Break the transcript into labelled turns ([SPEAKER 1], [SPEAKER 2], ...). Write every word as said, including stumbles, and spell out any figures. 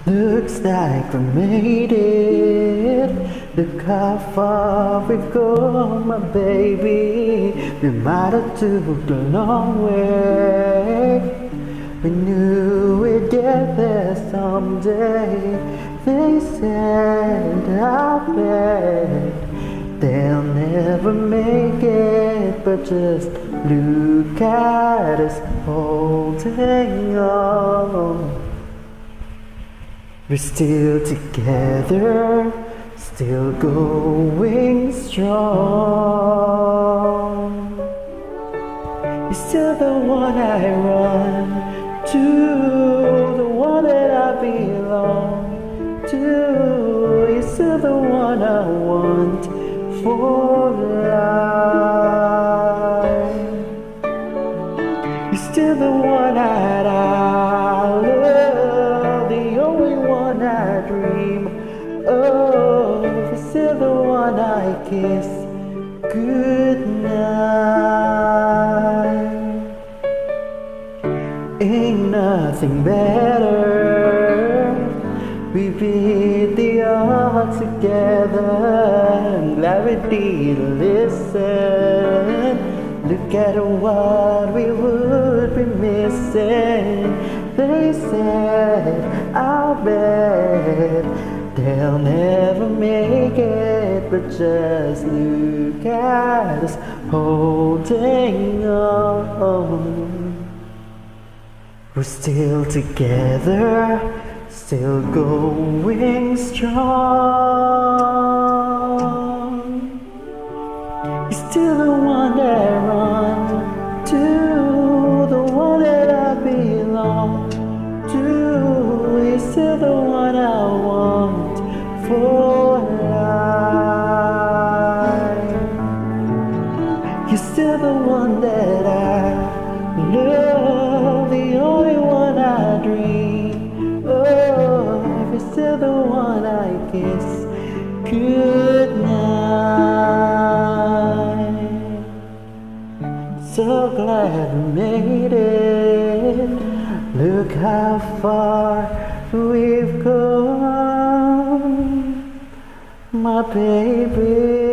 [SPEAKER 1] Looks like we made it. Look how far we've gone, my baby. We might have took a long way. We knew we'd get there someday. They said, I bet they'll never make it, but just look at us holding on. We're still together, still going strong. You're still the one I run to, the one that I belong to. You're still the one I want for life. You're still the one that I love, the only one I dream of. You're still the one I kiss goodnight. Ain't nothing better. We beat the odds together. I'm glad we did listen. Look at what we would be missing. They said, I'll bet they'll never make it, but just look at us holding on. We're still together, still going strong. You're still the one that I run to, the one that I belong to. You're still the one I want for life. You're still the one that I love, the only one I dream of. You're still the one I kiss goodnight. So glad we made it. Look how far we've gone, my baby.